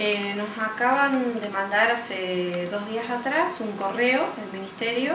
Nos acaban de mandar hace 2 días atrás un correo del Ministerio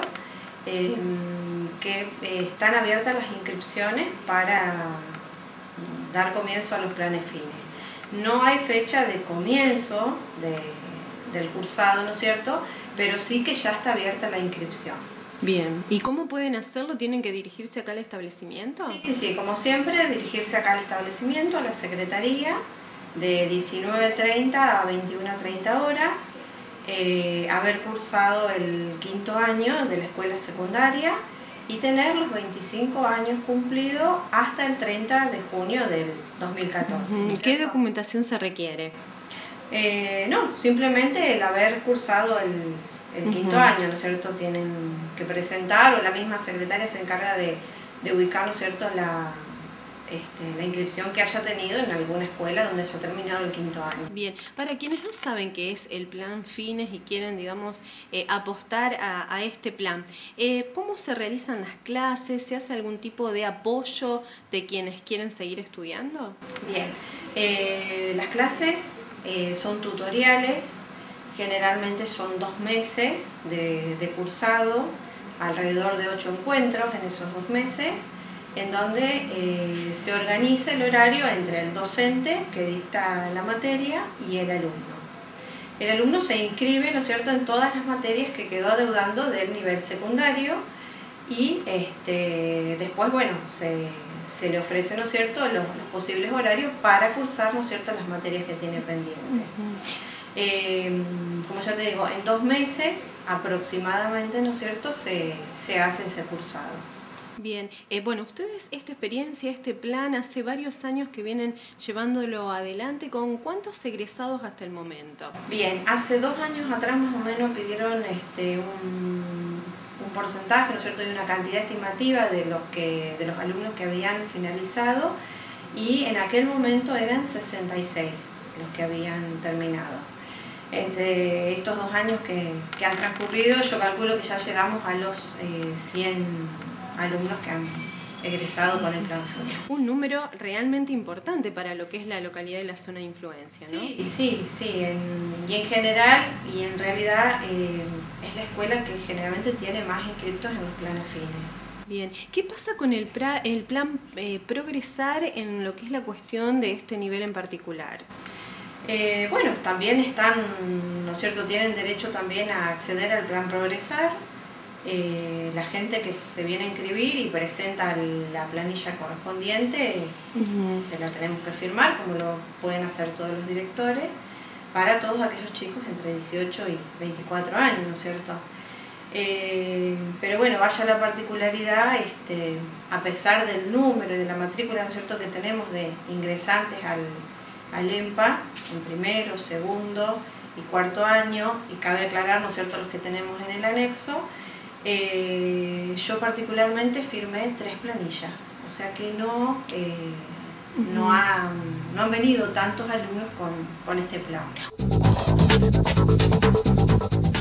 que están abiertas las inscripciones para dar comienzo a los planes fines. No hay fecha de comienzo del cursado, ¿no es cierto? Pero sí que ya está abierta la inscripción. Bien, ¿y cómo pueden hacerlo? ¿Tienen que dirigirse acá al establecimiento? Sí, como siempre, dirigirse acá al establecimiento, a la secretaría, de 19:30 a 21:30 horas, haber cursado el 5.º año de la escuela secundaria y tener los 25 años cumplidos hasta el 30 de junio del 2014. ¿Qué documentación se requiere? No, simplemente el haber cursado el 5.º año, ¿no es cierto? Tienen que presentar, o la misma secretaria se encarga de ubicar, ¿no es cierto?, la inscripción que haya tenido en alguna escuela donde haya terminado el 5.º año. Bien, para quienes no saben qué es el plan Fines y quieren, digamos, apostar a este plan, ¿cómo se realizan las clases? ¿Se hace algún tipo de apoyo de quienes quieren seguir estudiando? Bien, las clases son tutoriales, generalmente son 2 meses de cursado, alrededor de 8 encuentros en esos 2 meses, en donde se organiza el horario entre el docente que dicta la materia y el alumno. El alumno se inscribe, ¿no es cierto?, en todas las materias que quedó adeudando del nivel secundario y después, bueno, se le ofrece, ¿no es cierto?, los posibles horarios para cursar, ¿no es cierto?, las materias que tiene pendiente. Como ya te digo, en 2 meses aproximadamente, ¿no es cierto?, se hace ese cursado. Bien, bueno, ustedes esta experiencia, este plan, hace varios años que vienen llevándolo adelante. ¿Con cuántos egresados hasta el momento? Bien, hace 2 años atrás más o menos pidieron un porcentaje, ¿no es cierto?, y una cantidad estimativa de los alumnos que habían finalizado, y en aquel momento eran 66 los que habían terminado. Entre estos 2 años que han transcurrido, yo calculo que ya llegamos a los 100 alumnos que han egresado con el plan Fines. Un número realmente importante para lo que es la localidad y la zona de influencia, ¿no? Sí, y en general y en realidad es la escuela que generalmente tiene más inscriptos en los planes Fines. Bien, ¿qué pasa con el plan Progresar en lo que es la cuestión de este nivel en particular? Bueno, también están, ¿no es cierto?, tienen derecho también a acceder al plan Progresar. La gente que se viene a inscribir y presenta la planilla correspondiente, se la tenemos que firmar, como lo pueden hacer todos los directores, para todos aquellos chicos entre 18 y 24 años, ¿no es cierto? Pero bueno, vaya la particularidad, a pesar del número y de la matrícula, ¿no es cierto?, que tenemos de ingresantes al EMPA, en primero, segundo y cuarto año, y cabe aclarar, ¿no es cierto?, los que tenemos en el anexo. Yo particularmente firmé 3 planillas, o sea que no han venido tantos alumnos con este plan.